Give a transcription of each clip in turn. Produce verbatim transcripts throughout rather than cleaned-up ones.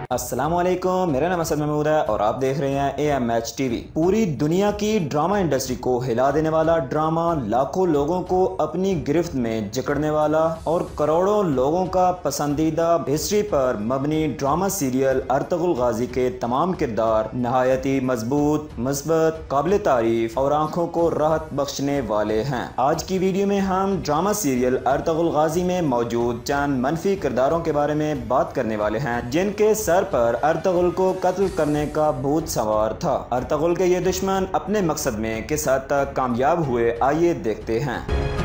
अस्सलाम वालेकुम, मेरा नाम असद महमूद है और आप देख रहे हैं A M H T V. पूरी दुनिया की ड्रामा इंडस्ट्री को हिला देने वाला ड्रामा, लाखों लोगों को अपनी गिरफ्त में जकड़ने वाला और करोड़ों लोगों का पसंदीदा हिस्ट्री पर मबनी ड्रामा सीरियल अर्तुगरुल गाजी के तमाम किरदार नहायत ही मजबूत, मुस्बत, काबिल तारीफ और आंखों को राहत बख्शने वाले हैं। आज की वीडियो में हम ड्रामा सीरियल अर्तुगरुल गाजी में मौजूद चंद मनफी किरदारों के बारे में बात करने वाले हैं जिनके सर पर अर्तुगरुल को कत्ल करने का भूत सवार था। अर्तुगरुल के ये दुश्मन अपने मकसद में किस हद तक कामयाब हुए, आइए देखते हैं।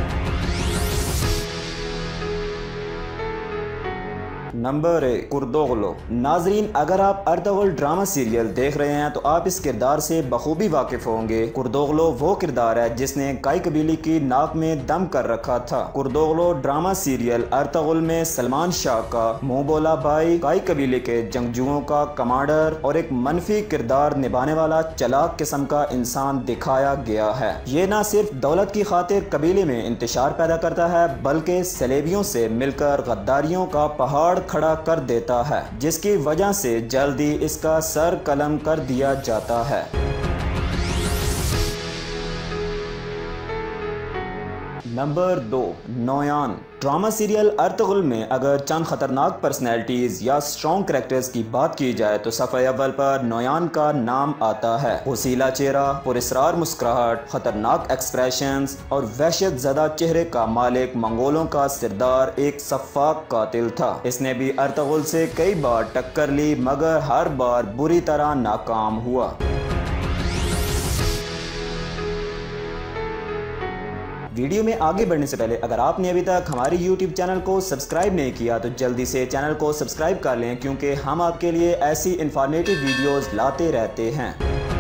नंबर एक, कुर्दोगलो। नाजरीन, अगर आप अर्तुगरुल ड्रामा सीरियल देख रहे हैं तो आप इस किरदार से बखूबी वाकिफ होंगे। कुर्दोगलो वो किरदार है जिसने काई कबीले की नाक में दम कर रखा था। कुर्दोगलो ड्रामा सीरियल अर्तुगरुल में सलमान शाह का मुंह बोला भाई, काई कबीले के जंगजुओं का कमांडर और एक मनफी किरदार निभाने वाला चलाक किस्म का इंसान दिखाया गया है। ये न सिर्फ दौलत की खातिर कबीले में इंतशार पैदा करता है बल्कि सलेबियों से मिलकर गद्दारियों का पहाड़ खड़ा कर देता है, जिसकी वजह से जल्दी इसका सर कलम कर दिया जाता है। नंबर दो, नोयान। ड्रामा सीरियल अर्तुगरुल में अगर चंद खतरनाक पर्सनैलिटीज या स्ट्रॉन्ग कैरेक्टर्स की बात की जाए तो सफ़े अव्वल पर नोयान का नाम आता है। हुसीला चेहरा, पुरस्रार मुस्कुराहट, खतरनाक एक्सप्रेशंस और वहशत ज़दा चेहरे का मालिक मंगोलों का सरदार एक सफाक कातिल था। इसने भी अर्तुगरुल से कई बार टक्कर ली मगर हर बार बुरी तरह नाकाम हुआ। वीडियो में आगे बढ़ने से पहले अगर आपने अभी तक हमारे यूट्यूब चैनल को सब्सक्राइब नहीं किया तो जल्दी से चैनल को सब्सक्राइब कर लें, क्योंकि हम आपके लिए ऐसी इंफॉर्मेटिव वीडियोस लाते रहते हैं।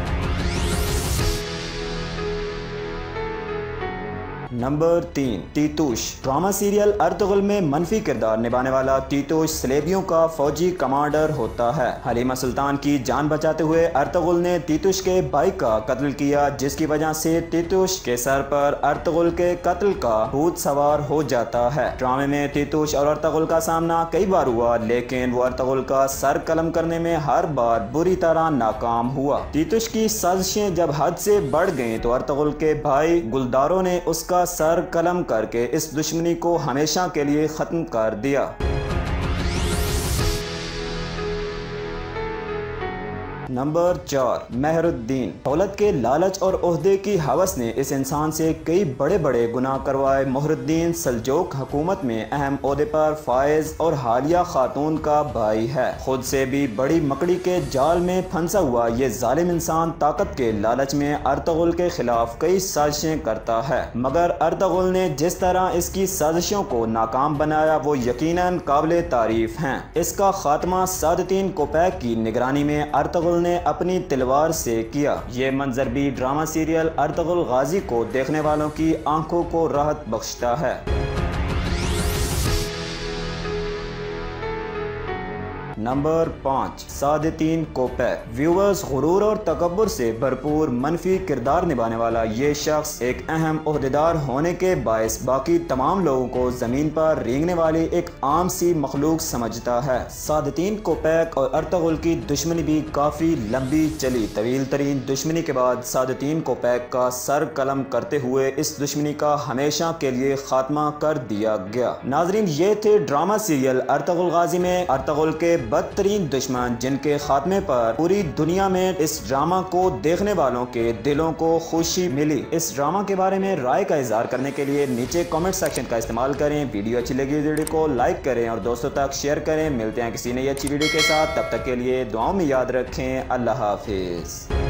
नंबर तीन, तीतुश। ड्रामा सीरियल अर्तुगरुल में मनफी किरदार निभाने वाला तीतुश सलेबियों का फौजी कमांडर होता है। हलीमा सुल्तान की जान बचाते हुए अर्तुगरुल ने तीतुश के भाई का कत्ल किया, जिसकी वजह से तीतुश के सर पर अर्तुगरुल के कत्ल का भूत सवार हो जाता है। ड्रामे में तीतुश और अर्तुगरुल का सामना कई बार हुआ, लेकिन वो अर्तुगरुल का सर कलम करने में हर बार बुरी तरह नाकाम हुआ। तीतुश की साजिशें जब हद से बढ़ गईं तो अर्तुगरुल के भाई गुलदारों ने उसका सर कलम करके इस दुश्मनी को हमेशा के लिए खत्म कर दिया। नंबर चार, मेहरुद्दीन। दौलत के लालच और ओहदे की हवस ने इस इंसान से कई बड़े बड़े गुनाह करवाए। मेहरुद्दीन सल्जूक हुकूमत में अहम ओहदे पर फायज और हालिया खातून का भाई है। खुद से भी बड़ी मकड़ी के जाल में फंसा हुआ ये जालिम इंसान ताकत के लालच में अर्तुगरुल के खिलाफ कई साजिशें करता है, मगर अर्तुगरुल ने जिस तरह इसकी साजिशों को नाकाम बनाया वो यकीनन काबिल तारीफ हैं। इसका खात्मा सादतीन कोपैक की निगरानी में अर्तुगरुल ने अपनी तलवार से किया। ये मंजर भी ड्रामा सीरियल अर्तुगरुल गाजी को देखने वालों की आंखों को राहत बख्शता है। नंबर पाँच, सादतीन कोपैक। व्यूअर्स, गुरूर और तकब्बुर से भरपूर मनफी किरदार निभाने वाला ये शख्स एक अहम ओहदेदार होने के बायस बाकी तमाम लोगों को जमीन पर रेंगने वाली एक आम सी मखलूक समझता है। सादतीन कोपैक और अर्तुगरुल की दुश्मनी भी काफी लंबी चली। तवील तरीन दुश्मनी के बाद सादतीन कोपैक का सर कलम करते हुए इस दुश्मनी का हमेशा के लिए खात्मा कर दिया गया। नाजरीन, ये थे ड्रामा सीरियल अर्तुगरुल गाजी में अर्तुगरुल के बदतरीन दुश्मन, जिनके खात्मे पर पूरी दुनिया में इस ड्रामा को देखने वालों के दिलों को खुशी मिली। इस ड्रामा के बारे में राय का इजहार करने के लिए नीचे कमेंट सेक्शन का इस्तेमाल करें। वीडियो अच्छी लगी वीडियो को लाइक करें और दोस्तों तक शेयर करें। मिलते हैं किसी नई अच्छी वीडियो के साथ, तब तक के लिए दुआओं में याद रखें। अल्लाह हाफिज।